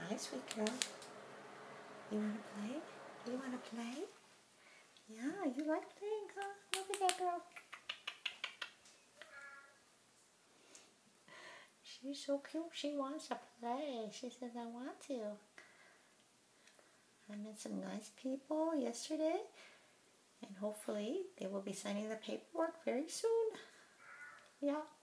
Hi, sweet girl. You want to play? You want to play? Yeah, you like playing, huh? Look at that girl. She's so cute. She wants to play. She says, I want to. I met some nice people yesterday, and hopefully they will be signing the paperwork very soon. Yeah.